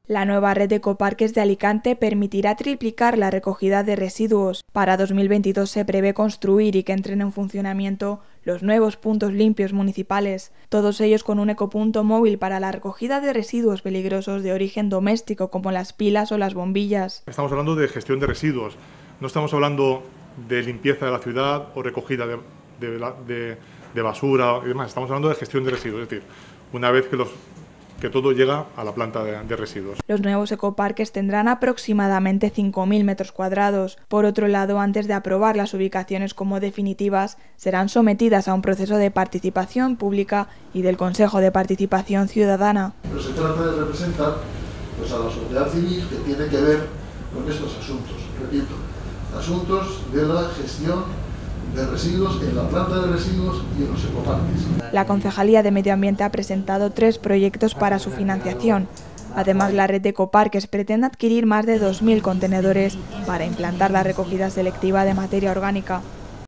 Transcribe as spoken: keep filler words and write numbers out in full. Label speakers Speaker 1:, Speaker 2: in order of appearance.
Speaker 1: La nueva red de ecoparques de Alicante permitirá triplicar la recogida de residuos. Para dos mil veintidós se prevé construir y que entren en funcionamiento los nuevos puntos limpios municipales, todos ellos con un ecopunto móvil para la recogida de residuos peligrosos de origen doméstico como las pilas o las bombillas.
Speaker 2: Estamos hablando de gestión de residuos, no estamos hablando de limpieza de la ciudad o recogida de, de, de, de basura y demás, estamos hablando de gestión de residuos, es decir, una vez que los que todo llega a la planta de, de residuos.
Speaker 1: Los nuevos ecoparques tendrán aproximadamente cinco mil metros cuadrados. Por otro lado, antes de aprobar las ubicaciones como definitivas, serán sometidas a un proceso de participación pública y del Consejo de Participación Ciudadana.
Speaker 3: Pero se trata de representar pues, a la sociedad civil que tiene que ver con estos asuntos. Repito, asuntos de la gestión de residuos en la planta de residuos y en los ecoparques.
Speaker 1: La Concejalía de Medio Ambiente ha presentado tres proyectos para su financiación. Además, la red de ecoparques pretende adquirir más de dos mil contenedores para implantar la recogida selectiva de materia orgánica.